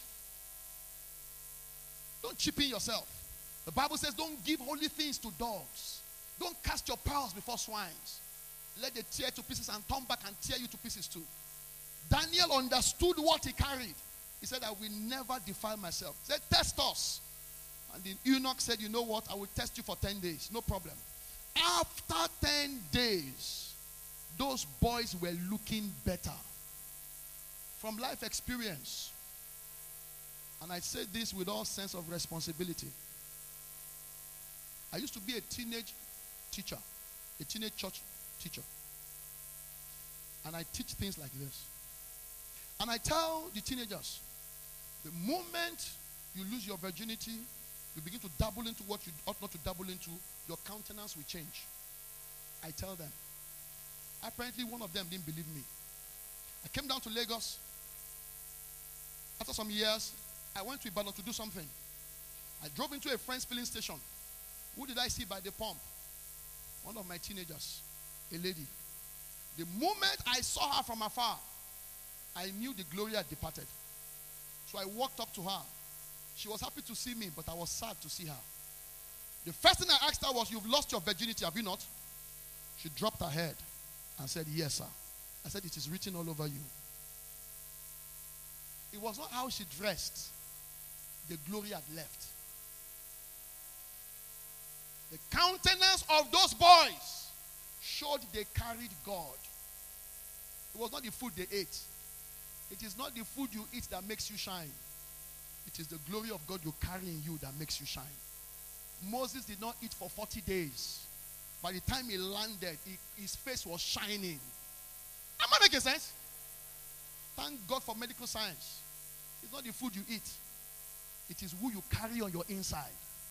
Speaker 1: Don't cheapen yourself. The Bible says don't give holy things to dogs. Don't cast your pearls before swines. Let them tear to pieces and turn back and tear you to pieces too. Daniel understood what he carried. He said, I will never defile myself. He said, test us. And the eunuch said, you know what? I will test you for ten days. No problem. After ten days, those boys were looking better. From life experience. And I say this with all sense of responsibility. I used to be a teenage teacher. A teenage church teacher. And I teach things like this. And I tell the teenagers, the moment you lose your virginity, you begin to dabble into what you ought not to dabble into, your countenance will change. I tell them. Apparently one of them didn't believe me. I came down to Lagos. After some years, I went to Ibadan to do something. I drove into a friend's filling station. Who did I see by the pump? One of my teenagers, a lady. The moment I saw her from afar, I knew the glory had departed. So I walked up to her. She was happy to see me, but I was sad to see her. The first thing I asked her was, you've lost your virginity, have you not? She dropped her head and said, yes, sir. I said, it is written all over you. It was not how she dressed. The glory had left. The countenance of those boys showed they carried God. It was not the food they ate. It is not the food you eat that makes you shine. It is the glory of God you carry in you that makes you shine. Moses did not eat for forty days. By the time he landed, he, his face was shining. Am I making sense? Thank God for medical science. It's not the food you eat. It is who you carry on your inside.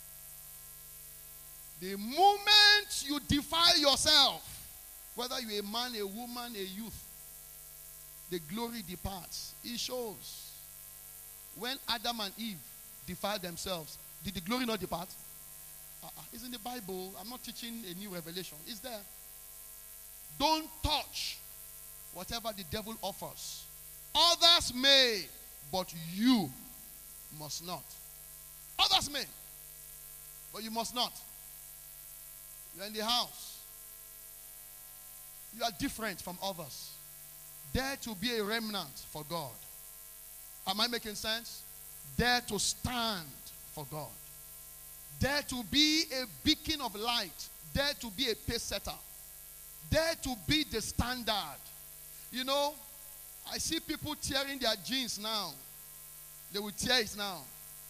Speaker 1: The moment you defile yourself, whether you're a man, a woman, a youth, the glory departs. It shows. When Adam and Eve defiled themselves, did the glory not depart? Uh-uh. It's in the Bible. I'm not teaching a new revelation. It's there. Don't touch whatever the devil offers. Others may, but you must not. Others may, but you must not. You're in the house. You are different from others. Dare to be a remnant for God. Am I making sense? Dare to stand for God. Dare to be a beacon of light. Dare to be a pace setter. Dare to be the standard. You know, I see people tearing their jeans now. They will tear it now.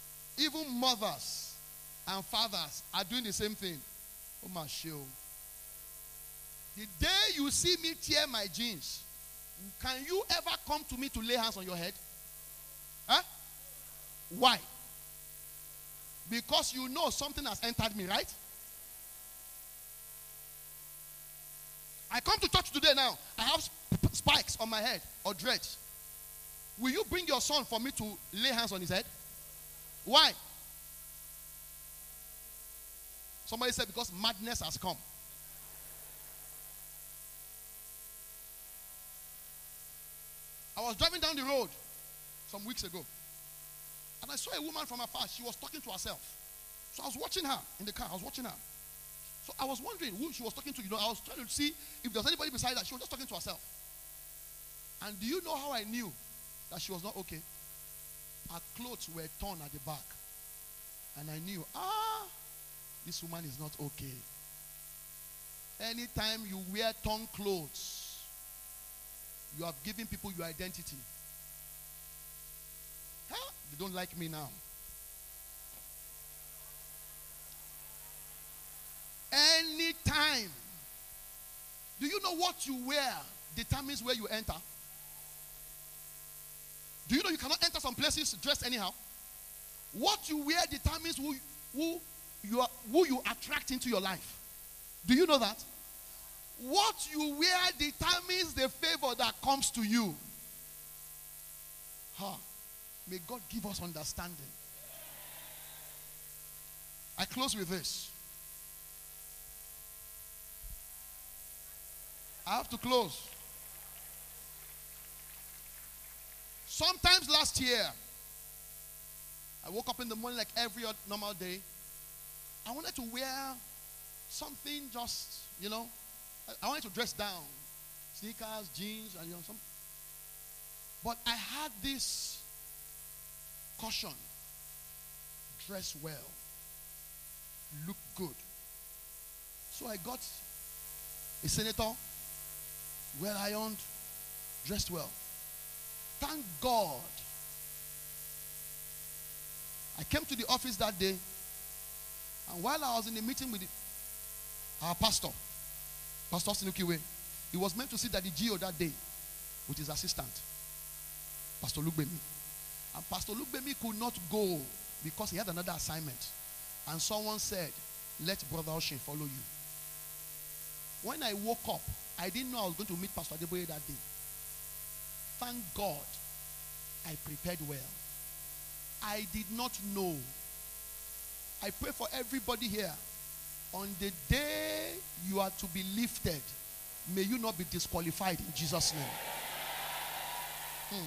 Speaker 1: Even mothers and fathers are doing the same thing. Oh my show. The day you see me tear my jeans, can you ever come to me to lay hands on your head? Huh? Why? Because you know something has entered me, right? I come to church today now. I have sp- spikes on my head or dreads. Will you bring your son for me to lay hands on his head? Why? Somebody said because madness has come. I was driving down the road some weeks ago, and I saw a woman from afar. She was talking to herself. So I was watching her in the car. I was watching her. So I was wondering who she was talking to. You know, I was trying to see if there was anybody beside her. She was just talking to herself. And do you know how I knew that she was not okay? Her clothes were torn at the back. And I knew, ah, this woman is not okay. Anytime you wear torn clothes, you have given people your identity. Huh? They don't like me now. Anytime. Do you know what you wear determines where you enter? Do you know you cannot enter some places dressed anyhow? What you wear determines who, who, you, are, who you attract into your life. Do you know that? What you wear determines the favor that comes to you. Huh. May God give us understanding. I close with this. I have to close. Sometimes last year, I woke up in the morning like every other normal day. I wanted to wear something just, you know, I wanted to dress down. Sneakers, jeans, and you know, some. But I had this caution. Dress well. Look good. So I got a senator, well ironed, dressed well. Thank God. I came to the office that day, and while I was in the meeting with the, our pastor, Pastor Sinukiwe, he was meant to sit at the G O that day with his assistant, Pastor Lugbemi. And Pastor Lugbemi could not go because he had another assignment. And someone said, let Brother Oshin follow you. When I woke up, I didn't know I was going to meet Pastor Adeboye that day. Thank God I prepared well. I did not know. I pray for everybody here. On the day you are to be lifted, may you not be disqualified in Jesus' name. Hmm.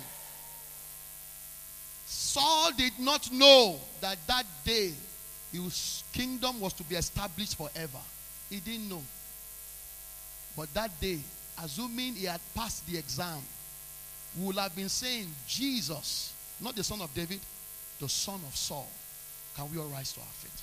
Speaker 1: Saul did not know that that day his kingdom was to be established forever. He didn't know. But that day, assuming he had passed the exam, we would have been saying, Jesus, not the son of David, the son of Saul. Can we all rise to our feet?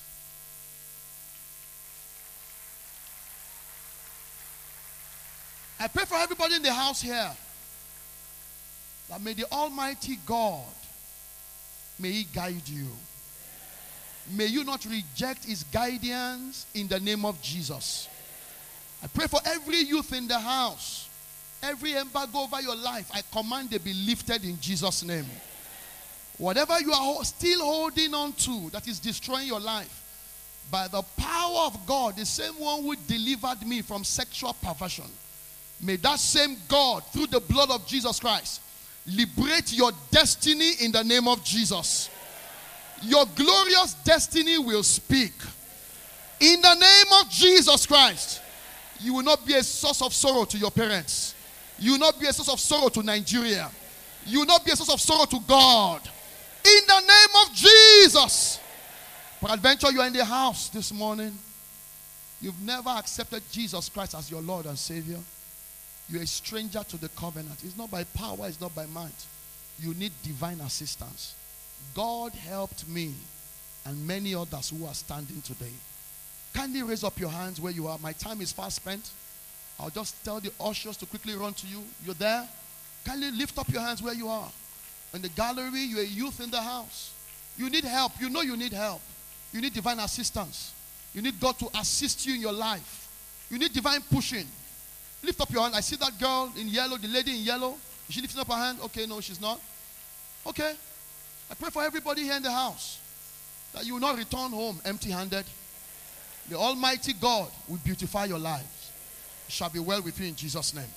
Speaker 1: I pray for everybody in the house here that may the Almighty God, may He guide you. May you not reject His guidance in the name of Jesus. I pray for every youth in the house. Every embargo over your life, I command they be lifted in Jesus' name. Whatever you are still holding on to that is destroying your life, by the power of God, the same one who delivered me from sexual perversion, may that same God, through the blood of Jesus Christ, liberate your destiny in the name of Jesus. Your glorious destiny will speak. In the name of Jesus Christ, you will not be a source of sorrow to your parents. You will not be a source of sorrow to Nigeria. You will not be a source of sorrow to God. In the name of Jesus. Peradventure, you are in the house this morning. You've never accepted Jesus Christ as your Lord and Savior. You're a stranger to the covenant. It's not by power, it's not by might. You need divine assistance. God helped me and many others who are standing today. Kindly raise up your hands where you are. My time is fast spent. I'll just tell the ushers to quickly run to you. You're there? Kindly lift up your hands where you are. In the gallery, you're a youth in the house. You need help. You know you need help. You need divine assistance. You need God to assist you in your life. You need divine pushing. Lift up your hand. I see that girl in yellow, the lady in yellow. Is she lifting up her hand? Okay, no, she's not. Okay. I pray for everybody here in the house that you will not return home empty-handed. The Almighty God will beautify your lives. It shall be well with you in Jesus' name.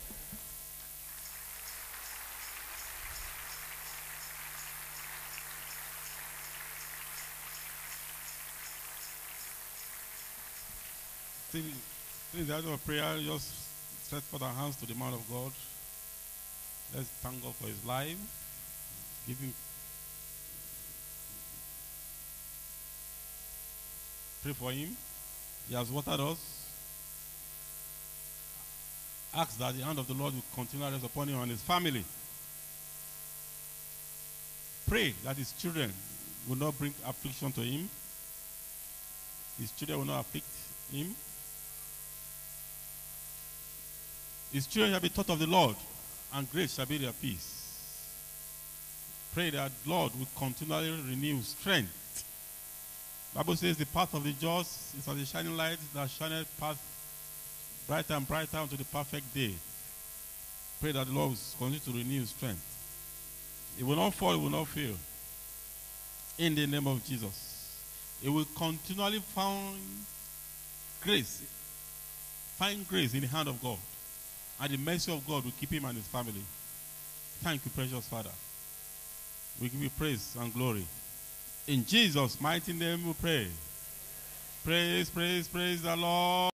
Speaker 2: Still, still in the hour of prayer, just stretch forth our hands to the man of God. Let's thank God for his life. Give him. Pray for him. He has watered us. Ask that the hand of the Lord will continue to rest upon him and his family. Pray that his children will not bring affliction to him. His children will not afflict him. His children shall be taught of the Lord, and great shall be their peace. Pray that Lord will continually renew strength. The Bible says the path of the just is as a shining light that shineth path brighter and brighter unto the perfect day. Pray that the Lord will continue to renew strength. It will not fall, it will not fail. In the name of Jesus. It will continually find grace. Find grace in the hand of God. And the mercy of God will keep him and his family. Thank you, precious Father. We give you praise and glory. In Jesus' mighty name we pray. Praise, praise, praise the Lord.